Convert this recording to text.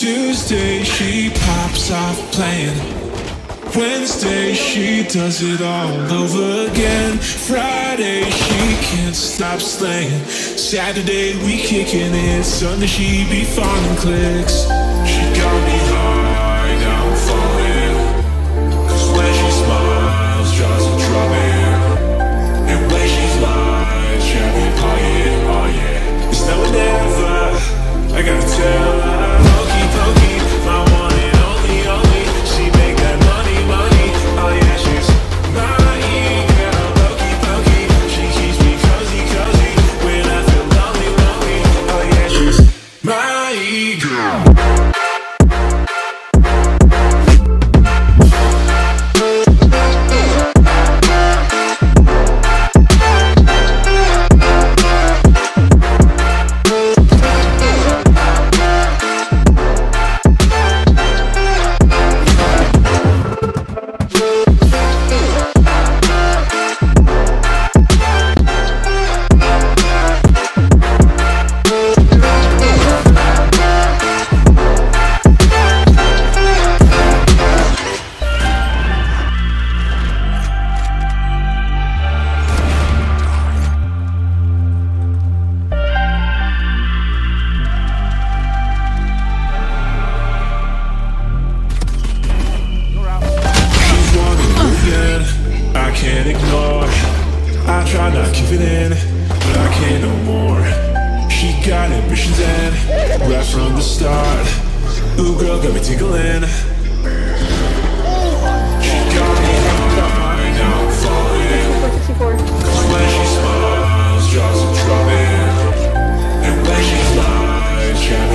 Tuesday, she pops off playing. Wednesday, she does it all over again. Friday, she can't stop slaying. Saturday, we kicking it. Sunday, she be falling clicks. She got me high, now I'm falling. 'Cause when she smiles, jaws are dropping. And when she's live, champion pocket, oh yeah. It's now or never, I gotta tell her. Pokey, pokey, my one and only, only. She make that money, money, oh yeah. She's my e-girl, pokey, pokey. She keeps me cozy, cozy. When I feel lonely, lonely, oh yeah. She's my e-girl. Can't ignore. I try not giving in, but I can't no more. She got ambitions and right from the start. Ooh, girl, got me tickling. She got me high, now I'm falling. 'Cause when she smiles, jaws are dropping. And when she's live,